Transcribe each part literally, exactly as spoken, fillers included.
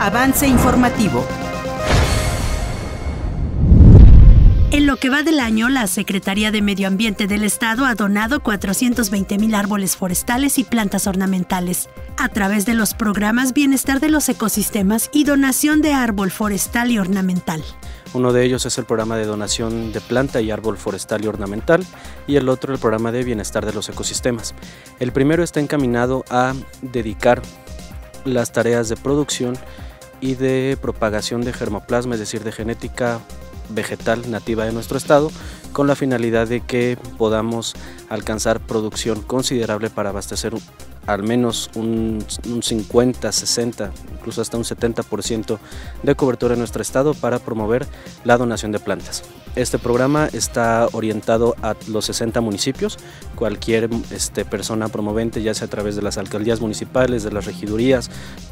Avance informativo. En lo que va del año, la Secretaría de Medio Ambiente del Estado ha donado cuatrocientos veinte mil árboles forestales y plantas ornamentales, a través de los programas Bienestar de los Ecosistemas y Donación de Árbol Forestal y Ornamental. Uno de ellos es el programa de donación de planta y árbol forestal y ornamental, y el otro el programa de Bienestar de los Ecosistemas. El primero está encaminado a dedicar las tareas de producción y de propagación de germoplasma, es decir, de genética vegetal nativa de nuestro estado, con la finalidad de que podamos alcanzar producción considerable para abastecer un, al menos un, un cincuenta, sesenta, incluso hasta un setenta por ciento de cobertura en nuestro estado para promover la donación de plantas. Este programa está orientado a los sesenta municipios. Cualquier este, persona promovente, ya sea a través de las alcaldías municipales, de las regidurías.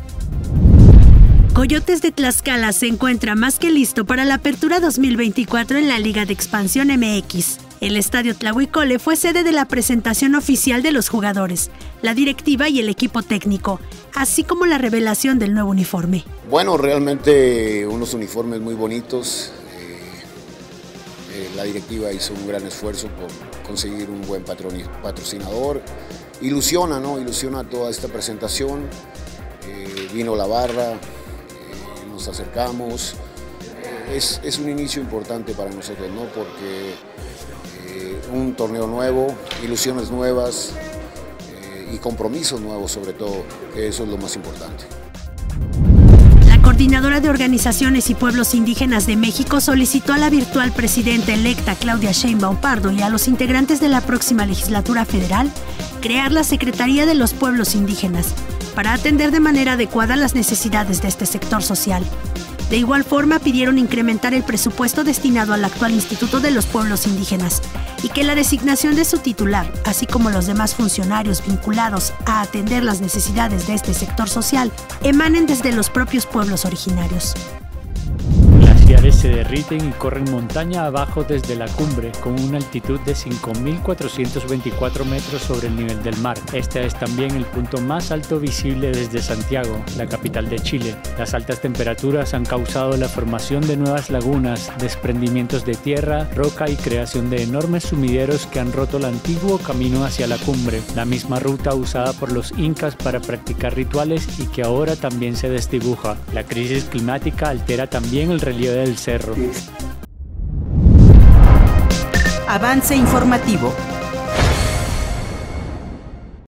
Coyotes de Tlaxcala se encuentra más que listo para la apertura dos mil veinticuatro en la Liga de Expansión M X. El Estadio Tlahuicole fue sede de la presentación oficial de los jugadores, la directiva y el equipo técnico, así como la revelación del nuevo uniforme. Bueno, realmente unos uniformes muy bonitos. Eh, eh, la directiva hizo un gran esfuerzo por conseguir un buen patrocinador. Ilusiona, ¿no? Ilusiona toda esta presentación. Eh, vino la barra. Nos acercamos, es, es un inicio importante para nosotros, ¿no? Porque eh, un torneo nuevo, ilusiones nuevas eh, y compromisos nuevos sobre todo, que eso es lo más importante. La Coordinadora de Organizaciones y Pueblos Indígenas de México solicitó a la virtual presidenta electa Claudia Sheinbaum Pardo y a los integrantes de la próxima legislatura federal crear la Secretaría de los Pueblos Indígenas, para atender de manera adecuada las necesidades de este sector social. De igual forma, pidieron incrementar el presupuesto destinado al actual Instituto de los Pueblos Indígenas y que la designación de su titular, así como los demás funcionarios vinculados a atender las necesidades de este sector social, emanen desde los propios pueblos originarios. Glaciares se derriten y corren montaña abajo desde la cumbre, con una altitud de cinco mil cuatrocientos veinticuatro metros sobre el nivel del mar. Este es también el punto más alto visible desde Santiago, la capital de Chile. Las altas temperaturas han causado la formación de nuevas lagunas, desprendimientos de tierra, roca y creación de enormes sumideros que han roto el antiguo camino hacia la cumbre, la misma ruta usada por los incas para practicar rituales y que ahora también se desdibuja. La crisis climática altera también el relieve del cerro. Avance informativo.